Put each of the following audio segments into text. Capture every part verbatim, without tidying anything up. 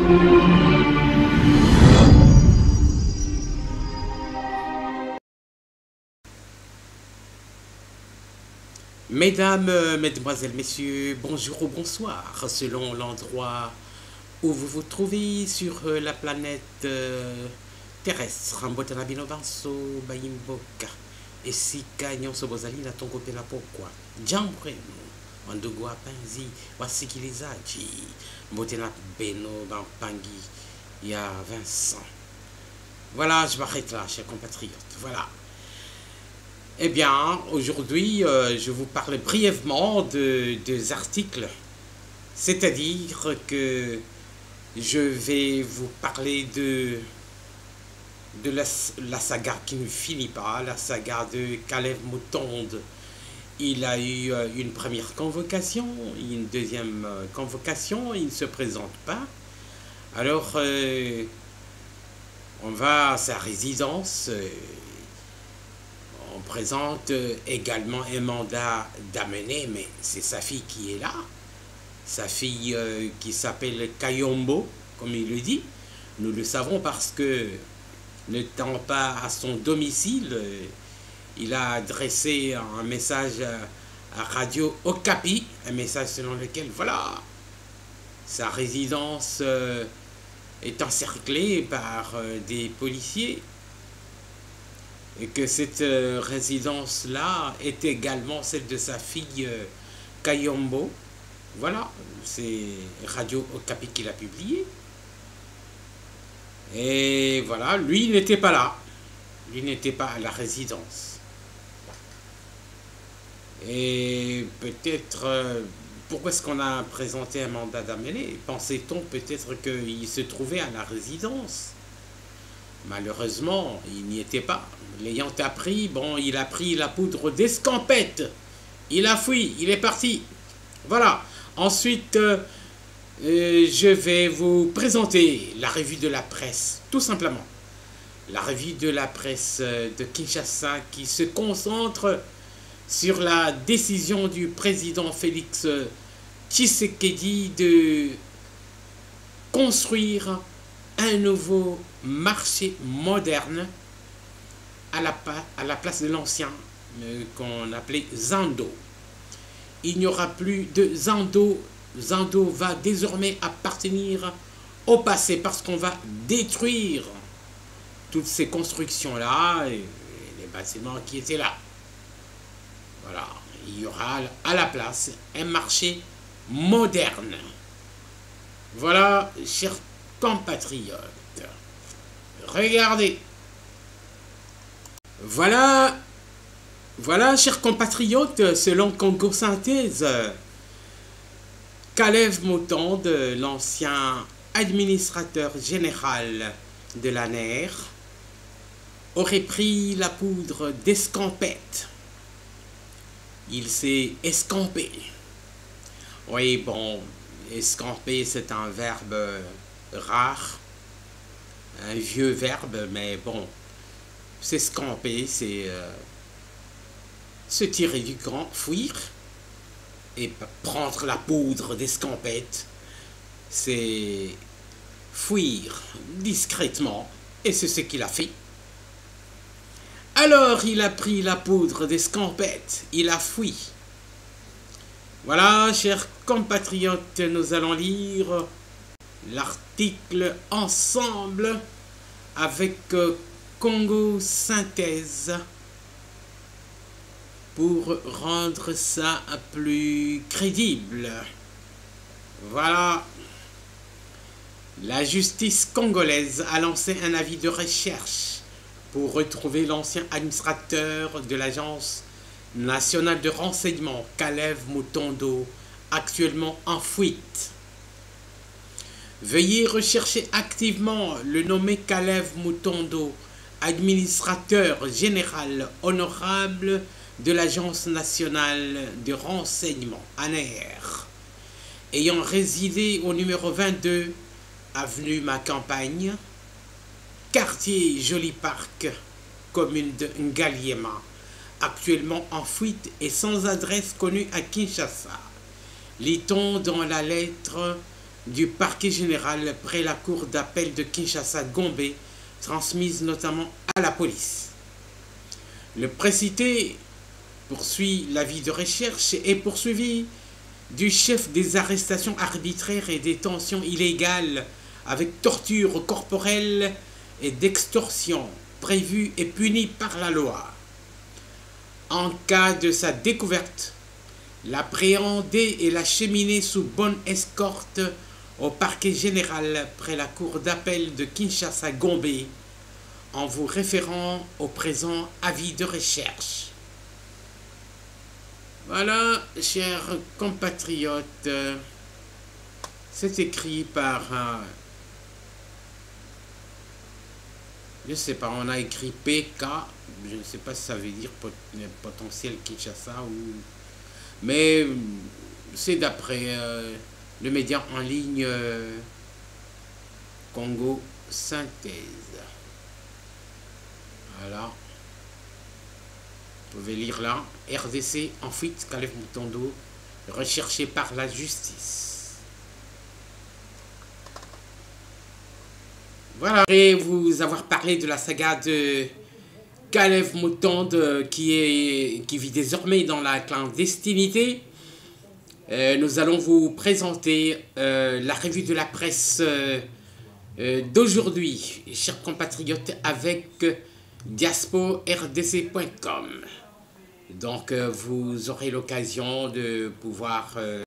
Mesdames, euh, mesdemoiselles, messieurs, bonjour ou bonsoir, selon l'endroit où vous vous trouvez sur euh, la planète euh, terrestre. Mbotana bino banso bayimboka esika nyonso bozali na tongo pela pokwa jambo kwenu wandugu wapenzi wasikilizaji mbotana beno bampangi ya Vincent. Voilà, je m'arrête là, chers compatriotes. Voilà. Eh bien, aujourd'hui, euh, je vous parle brièvement de deux articles. C'est-à-dire que je vais vous parler de, de la, la saga qui ne finit pas, la saga de Kalev Mutonde. Il a eu euh, une première convocation, une deuxième euh, convocation, il ne se présente pas. Alors, euh, on va à sa résidence. Euh, On présente également un mandat d'amener, mais c'est sa fille qui est là. Sa fille euh, qui s'appelle Kayombo, comme il le dit. Nous le savons parce que, n'étant pas à son domicile, euh, il a adressé un message à, à Radio Okapi, un message selon lequel, voilà, sa résidence euh, est encerclée par euh, des policiers. Et que cette euh, résidence-là est également celle de sa fille euh, Kayombo. Voilà, c'est Radio Okapi qui l'a publié. Et voilà, lui n'était pas là. Lui n'était pas à la résidence. Et peut-être, euh, pourquoi est-ce qu'on a présenté un mandat d'amener? Pensait-on peut-être qu'il se trouvait à la résidence? Malheureusement, il n'y était pas. L'ayant appris, bon, il a pris la poudre d'escampette. Il a fui, il est parti. Voilà. Ensuite, euh, euh, je vais vous présenter la revue de la presse, tout simplement. La revue de la presse de Kinshasa qui se concentre sur la décision du président Félix Tshisekedi de construire un nouveau marché moderne à la, à la place de l'ancien euh, qu'on appelait Zando. Il n'y aura plus de Zando. Zando va désormais appartenir au passé parce qu'on va détruire toutes ces constructions-là et les bâtiments qui étaient là. Voilà, il y aura à la place un marché moderne. Voilà, chers compatriotes. Regardez. Voilà, voilà, chers compatriotes, selon Congo Synthèse, Kalev Mutonde, l'ancien administrateur général de l'A N E R, aurait pris la poudre d'escampette. Il s'est escampé. Oui, bon, escamper, c'est un verbe rare, un vieux verbe, mais bon, s'escamper, c'est euh, se tirer du camp, fuir, et prendre la poudre d'escampette, c'est fuir discrètement, et c'est ce qu'il a fait. Alors il a pris la poudre d'escampette, il a fui. Voilà, chers compatriotes, nous allons lire l'article ensemble avec euh, Congo Synthèse pour rendre ça plus crédible. Voilà. La justice congolaise a lancé un avis de recherche pour retrouver l'ancien administrateur de l'Agence nationale de renseignement, Kalev Mutonde, actuellement en fuite. Veuillez rechercher activement le nommé Kalev Mutonde, administrateur général honorable de l'Agence nationale de renseignement, A N E R, ayant résidé au numéro vingt-deux, avenue Ma Campagne, quartier Joli Parc, commune de Ngaliema, actuellement en fuite et sans adresse connue à Kinshasa. Lit-on dans la lettre du parquet général près la cour d'appel de Kinshasa-Gombe, transmise notamment à la police. Le précité poursuit l'avis de recherche et poursuivi du chef des arrestations arbitraires et détentions illégales avec torture corporelle et d'extorsion prévue et punie par la loi. En cas de sa découverte, l'appréhender et l'acheminer sous bonne escorte au parquet général près la cour d'appel de Kinshasa-Gombe en vous référant au présent avis de recherche. Voilà, chers compatriotes, c'est écrit par, euh, je ne sais pas, on a écrit P K, je ne sais pas si ça veut dire pot, potentiel Kinshasa, ou, mais c'est d'après euh, le média en ligne euh, Congo Synthèse. Voilà. Vous pouvez lire là, R D C en fuite, Caleb Mutondo, recherché par la justice. Voilà, après vous avoir parlé de la saga de Caleb Mutondo qui, est, qui vit désormais dans la clandestinité, euh, nous allons vous présenter euh, la revue de la presse euh, euh, d'aujourd'hui, chers compatriotes, avec diaspo r d c point com. Donc, euh, vous aurez l'occasion de pouvoir euh,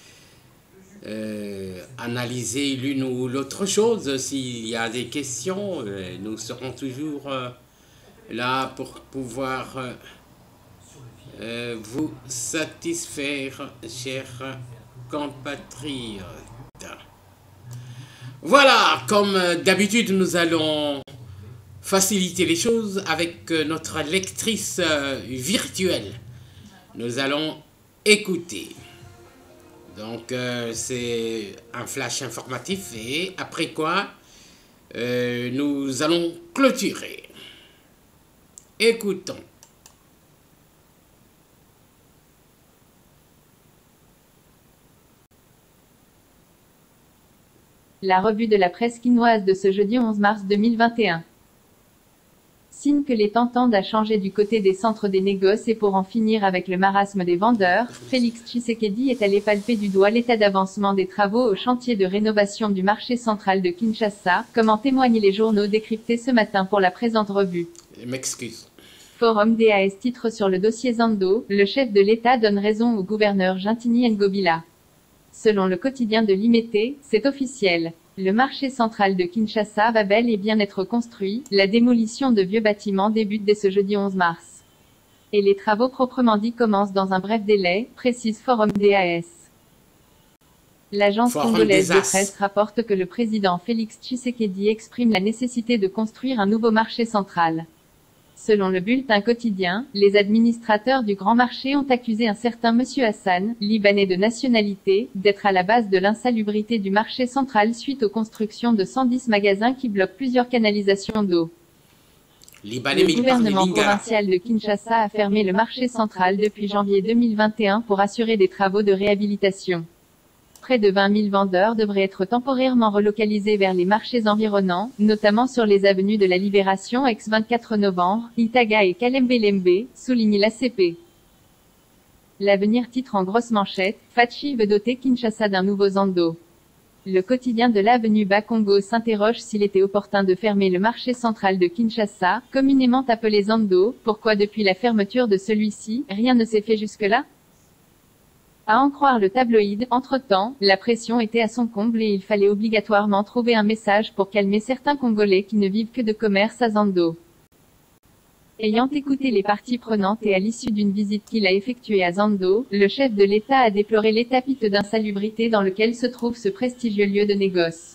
euh, analyser l'une ou l'autre chose. S'il y a des questions, euh, nous serons toujours euh, là pour pouvoir euh, euh, vous satisfaire, chers compatriotes. Voilà, comme d'habitude, nous allons faciliter les choses avec notre lectrice virtuelle. Nous allons écouter. Donc, euh, c'est un flash informatif et après quoi, euh, nous allons clôturer. Écoutons. La revue de la presse quinoise de ce jeudi onze mars deux mille vingt et un. Signe que les temps tendent à changer du côté des centres des négoces et pour en finir avec le marasme des vendeurs, Félix Tshisekedi est allé palper du doigt l'état d'avancement des travaux au chantier de rénovation du marché central de Kinshasa, comme en témoignent les journaux décryptés ce matin pour la présente revue. Je m'excuse. Forum D A S titre sur le dossier Zando, le chef de l'État donne raison au gouverneur Gintini Ngobila. Selon le quotidien de l'I M E T, c'est officiel. Le marché central de Kinshasa va bel et bien être construit, la démolition de vieux bâtiments débute dès ce jeudi onze mars. Et les travaux proprement dits commencent dans un bref délai, précise Forum D A S. L'agence congolaise de presse rapporte que le président Félix Tshisekedi exprime la nécessité de construire un nouveau marché central. Selon le bulletin quotidien, les administrateurs du grand marché ont accusé un certain Monsieur Hassan, libanais de nationalité, d'être à la base de l'insalubrité du marché central suite aux constructions de cent dix magasins qui bloquent plusieurs canalisations d'eau. Le gouvernement provincial de Kinshasa a fermé le marché central depuis janvier deux mille vingt et un pour assurer des travaux de réhabilitation. Près de vingt mille vendeurs devraient être temporairement relocalisés vers les marchés environnants, notamment sur les avenues de la Libération ex vingt-quatre novembre, Itaga et Kalembe-Lembe, souligne l'A C P. L'avenir titre en grosse manchette, Fachi veut doter Kinshasa d'un nouveau Zando. Le quotidien de l'avenue Bas-Congo s'interroge s'il était opportun de fermer le marché central de Kinshasa, communément appelé Zando, pourquoi depuis la fermeture de celui-ci, rien ne s'est fait jusque-là? À en croire le tabloïd, entre-temps, la pression était à son comble et il fallait obligatoirement trouver un message pour calmer certains Congolais qui ne vivent que de commerce à Zando. Ayant écouté les parties prenantes et à l'issue d'une visite qu'il a effectuée à Zando, le chef de l'État a déploré l'état piteux d'insalubrité dans lequel se trouve ce prestigieux lieu de négoce.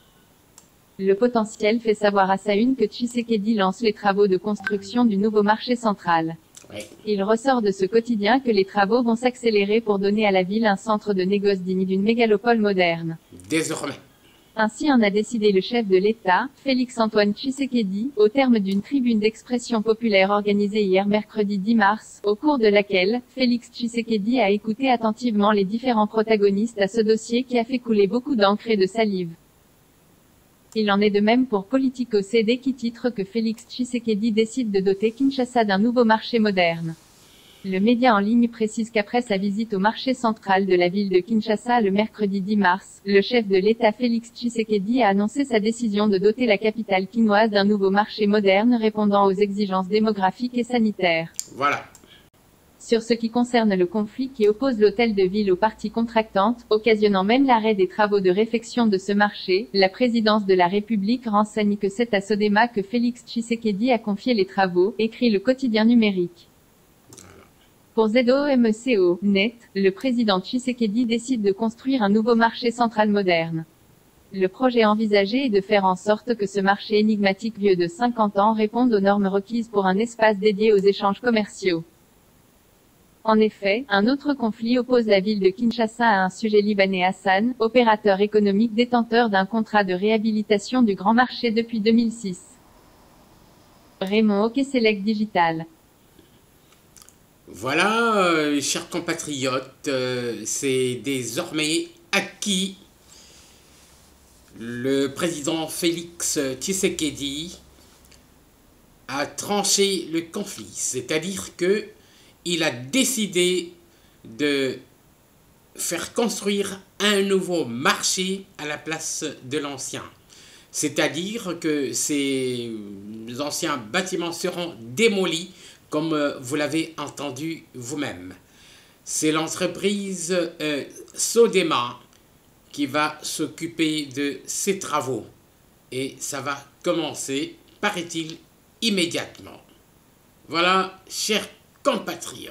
Le potentiel fait savoir à sa une que Tshisekedi lance les travaux de construction du nouveau marché central. Oui. Il ressort de ce quotidien que les travaux vont s'accélérer pour donner à la ville un centre de négoce digne d'une mégalopole moderne. Désormais. Ainsi en a décidé le chef de l'État, Félix-Antoine Tshisekedi, au terme d'une tribune d'expression populaire organisée hier mercredi dix mars, au cours de laquelle, Félix Tshisekedi a écouté attentivement les différents protagonistes à ce dossier qui a fait couler beaucoup d'encre et de salive. Il en est de même pour Politico C D qui titre que Félix Tshisekedi décide de doter Kinshasa d'un nouveau marché moderne. Le média en ligne précise qu'après sa visite au marché central de la ville de Kinshasa le mercredi dix mars, le chef de l'État Félix Tshisekedi a annoncé sa décision de doter la capitale quinoise d'un nouveau marché moderne répondant aux exigences démographiques et sanitaires. Voilà. Sur ce qui concerne le conflit qui oppose l'hôtel de ville aux parties contractantes, occasionnant même l'arrêt des travaux de réfection de ce marché, la présidence de la République renseigne que c'est à Sodema que Félix Tshisekedi a confié les travaux, écrit le quotidien numérique. Pour ZOMCO point net, le président Tshisekedi décide de construire un nouveau marché central moderne. Le projet envisagé est de faire en sorte que ce marché énigmatique vieux de cinquante ans réponde aux normes requises pour un espace dédié aux échanges commerciaux. En effet, un autre conflit oppose la ville de Kinshasa à un sujet libanais Hassan, opérateur économique détenteur d'un contrat de réhabilitation du grand marché depuis deux mille six. Raymond Okeselec Digital. Voilà, euh, chers compatriotes, euh, c'est désormais acquis. Le président Félix Tshisekedi a tranché le conflit, c'est-à-dire que il a décidé de faire construire un nouveau marché à la place de l'ancien. C'est-à-dire que ces anciens bâtiments seront démolis, comme vous l'avez entendu vous-même. C'est l'entreprise euh, Sodema qui va s'occuper de ces travaux. Et ça va commencer, paraît-il, immédiatement. Voilà, chers compatriotes.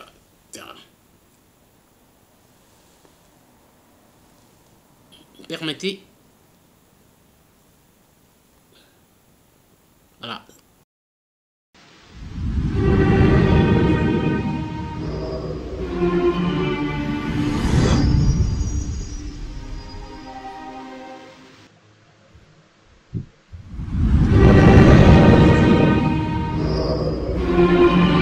Permettez. Voilà. Thank you.